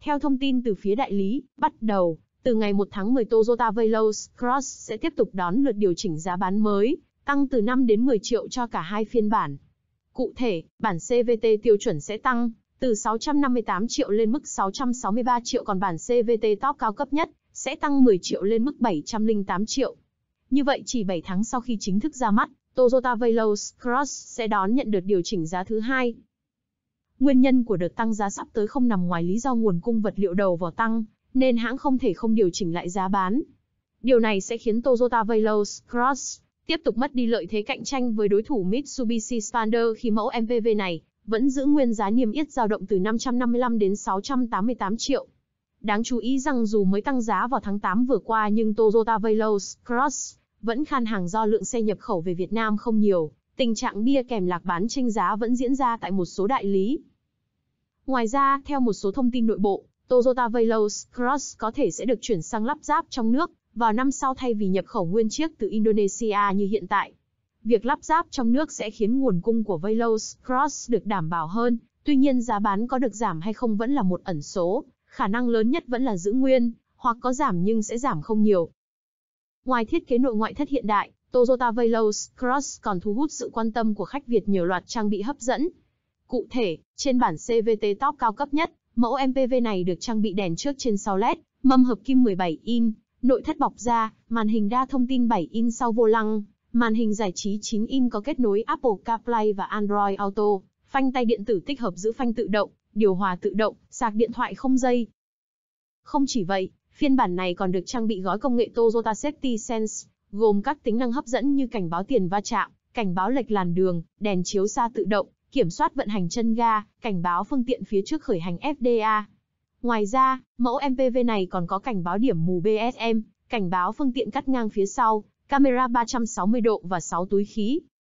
Theo thông tin từ phía đại lý, bắt đầu từ ngày 1 tháng 10 Toyota Veloz Cross sẽ tiếp tục đón lượt điều chỉnh giá bán mới, tăng từ 5 đến 10 triệu cho cả hai phiên bản. Cụ thể, bản CVT tiêu chuẩn sẽ tăng từ 658 triệu lên mức 663 triệu, còn bản CVT top cao cấp nhất sẽ tăng 10 triệu lên mức 708 triệu. Như vậy chỉ 7 tháng sau khi chính thức ra mắt, Toyota Veloz Cross sẽ đón nhận đợt điều chỉnh giá thứ hai. Nguyên nhân của đợt tăng giá sắp tới không nằm ngoài lý do nguồn cung vật liệu đầu vào tăng, nên hãng không thể không điều chỉnh lại giá bán. Điều này sẽ khiến Toyota Veloz Cross tiếp tục mất đi lợi thế cạnh tranh với đối thủ Mitsubishi Xpander khi mẫu MPV này vẫn giữ nguyên giá niêm yết dao động từ 555 đến 688 triệu. Đáng chú ý rằng dù mới tăng giá vào tháng 8 vừa qua nhưng Toyota Veloz Cross vẫn khan hàng do lượng xe nhập khẩu về Việt Nam không nhiều. Tình trạng bia kèm lạc bán chênh giá vẫn diễn ra tại một số đại lý. Ngoài ra, theo một số thông tin nội bộ, Toyota Veloz Cross có thể sẽ được chuyển sang lắp ráp trong nước vào năm sau thay vì nhập khẩu nguyên chiếc từ Indonesia như hiện tại. Việc lắp ráp trong nước sẽ khiến nguồn cung của Veloz Cross được đảm bảo hơn, tuy nhiên giá bán có được giảm hay không vẫn là một ẩn số, khả năng lớn nhất vẫn là giữ nguyên, hoặc có giảm nhưng sẽ giảm không nhiều. Ngoài thiết kế nội ngoại thất hiện đại, Toyota Veloz Cross còn thu hút sự quan tâm của khách Việt nhờ loạt trang bị hấp dẫn. Cụ thể, trên bản CVT top cao cấp nhất, mẫu MPV này được trang bị đèn trước trên sau LED, mâm hợp kim 17 inch, nội thất bọc da, màn hình đa thông tin 7 inch sau vô lăng, màn hình giải trí 9 inch có kết nối Apple CarPlay và Android Auto, phanh tay điện tử tích hợp giữ phanh tự động, điều hòa tự động, sạc điện thoại không dây. Không chỉ vậy, phiên bản này còn được trang bị gói công nghệ Toyota Safety Sense, gồm các tính năng hấp dẫn như cảnh báo tiền va chạm, cảnh báo lệch làn đường, đèn chiếu xa tự động, kiểm soát vận hành chân ga, cảnh báo phương tiện phía trước khởi hành FDA. Ngoài ra, mẫu MPV này còn có cảnh báo điểm mù BSM, cảnh báo phương tiện cắt ngang phía sau, camera 360 độ và 6 túi khí.